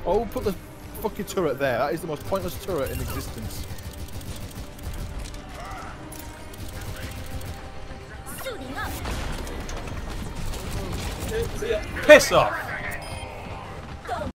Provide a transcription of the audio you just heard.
Oh, put the fucking turret there. That is the most pointless turret in existence. Piss off!